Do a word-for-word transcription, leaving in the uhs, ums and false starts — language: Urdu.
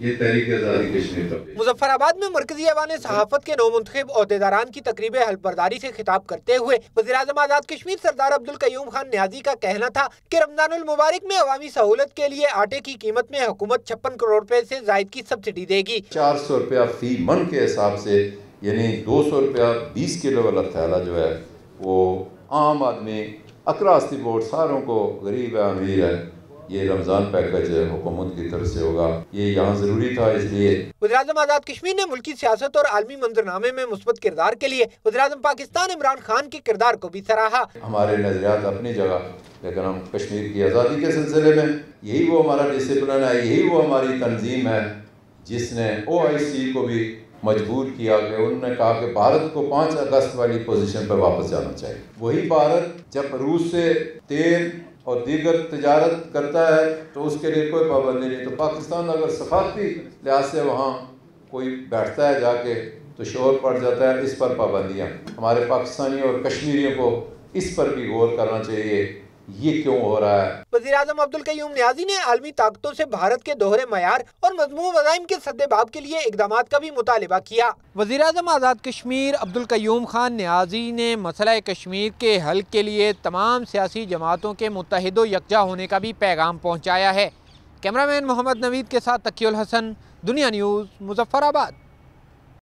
یہ تحریک آزادی کشمیر کا پیش۔ مظفرآباد میں مرکزی ایوان صحافت کے نومنتخب عہدیداران کی تقریب حلف برداری سے خطاب کرتے ہوئے وزیراعظم آزاد کشمیر سردار عبدالقیوم خان نیازی کا کہنا تھا کہ رمضان المبارک میں عوامی سہولت کے لیے آٹے کی قیمت میں حکومت چھپن کروڑ روپے سے زائد کی سبسڈی دے گی۔ چار سو روپیہ فی من کے حساب سے، یعنی دو سو روپیہ بیس کلو والا تھیلا جو ہے وہ عام آدمی اکراس دی بورڈ ساروں کو، غریب ہے امیر ہے، یہ رمضان پیکج حکومت کی طرف سے ہوگا، یہ یہاں ضروری تھا۔ اس لیے وزیراعظم آزاد کشمیر نے ملکی سیاست اور عالمی منظرنامے میں مثبت کردار کے لیے وزیراعظم پاکستان عمران خان کے کردار کو بھی سراہا۔ ہمارے نظریات اپنی جگہ، لیکن ہم کشمیر کی آزادی کے سلسلے میں یہی وہ ہمارا ڈسپلن ہے، یہی وہ ہماری تنظیم ہے جس نے او آئی سی کو بھی مجبور کیا کہ انہوں نے کہا کہ بھارت کو پانچ اگست والی پوزیشن پر واپس جانا چاہیے۔ وہی بھارت جب روس سے تیل اور دیگر تجارت کرتا ہے تو اس کے لیے کوئی پابندی نہیں، تو پاکستان اگر ثقافتی لحاظ سے وہاں کوئی بیٹھتا ہے جا کے تو شور پڑ جاتا ہے، اس پر پابندیاں۔ ہمارے پاکستانیوں اور کشمیریوں کو اس پر بھی غور کرنا چاہیے، یہ کیوں ہو رہا ہے۔ وزیراعظم عبدالقیوم نیازی نے عالمی طاقتوں سے بھارت کے دوہرے معیار اور مذموم عزائم کے سد باب کے لیے اقدامات کا بھی مطالبہ کیا۔ وزیراعظم آزاد کشمیر عبدالقیوم خان نیازی نے مسئلہ کشمیر کے حل کے لیے تمام سیاسی جماعتوں کے متحد و یکجا ہونے کا بھی پیغام پہنچایا ہے۔ کیمرہ مین محمد نوید کے ساتھ تقی الحسن، دنیا نیوز، مظفرآباد۔